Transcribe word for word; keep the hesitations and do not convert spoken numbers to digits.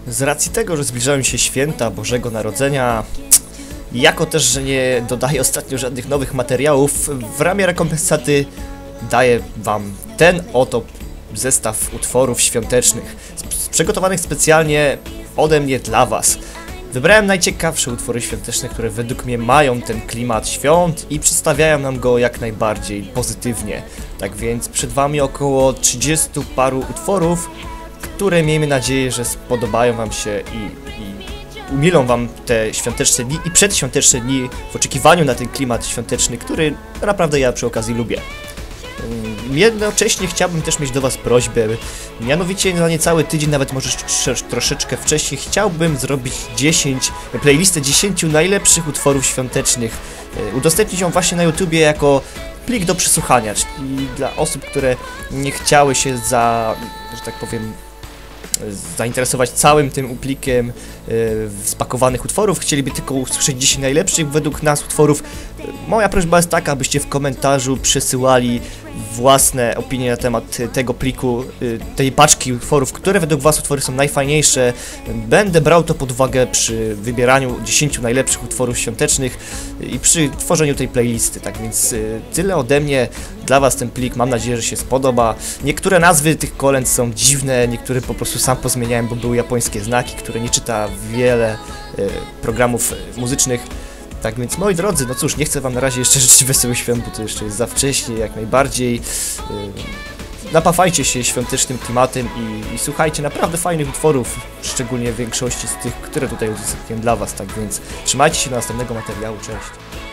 Z racji tego, że zbliżają się święta Bożego Narodzenia, jako też, że nie dodaję ostatnio żadnych nowych materiałów, w ramie rekompensaty daję wam ten oto zestaw utworów świątecznych, przygotowanych specjalnie ode mnie dla was. Wybrałem najciekawsze utwory świąteczne, które według mnie mają ten klimat świąt i przedstawiają nam go jak najbardziej pozytywnie. Tak więc przed wami około trzydziestu paru utworów, które miejmy nadzieję, że spodobają wam się i, i umilą wam te świąteczne dni i przedświąteczne dni w oczekiwaniu na ten klimat świąteczny, który naprawdę ja przy okazji lubię. Jednocześnie chciałbym też mieć do was prośbę, mianowicie na niecały tydzień, nawet może troszeczkę wcześniej, chciałbym zrobić dziesięć, playlistę dziesięciu najlepszych utworów świątecznych. Udostępnić ją właśnie na YouTubie jako plik do przesłuchania, czyli dla osób, które nie chciały się za, że tak powiem, zainteresować całym tym plikiem yy, spakowanych utworów, chcieliby tylko usłyszeć dziesięć najlepszych według nas utworów. Moja prośba jest taka, abyście w komentarzu przesyłali własne opinie na temat tego pliku, yy, tej paczki utworów, które według was utwory są najfajniejsze. Będę brał to pod uwagę przy wybieraniu dziesięciu najlepszych utworów świątecznych i przy tworzeniu tej playlisty. Tak więc yy, tyle ode mnie. Dla was ten plik, mam nadzieję, że się spodoba. Niektóre nazwy tych kolęd są dziwne, niektóre po prostu sam pozmieniałem, bo były japońskie znaki, które nie czyta wiele e, programów muzycznych. Tak więc, moi drodzy, no cóż, nie chcę wam na razie jeszcze życzyć wesołych świąt, bo to jeszcze jest za wcześnie, jak najbardziej. E, napawajcie się świątecznym klimatem i, i słuchajcie naprawdę fajnych utworów, szczególnie w większości z tych, które tutaj udostępniłem dla was. Tak więc, trzymajcie się do następnego materiału, cześć!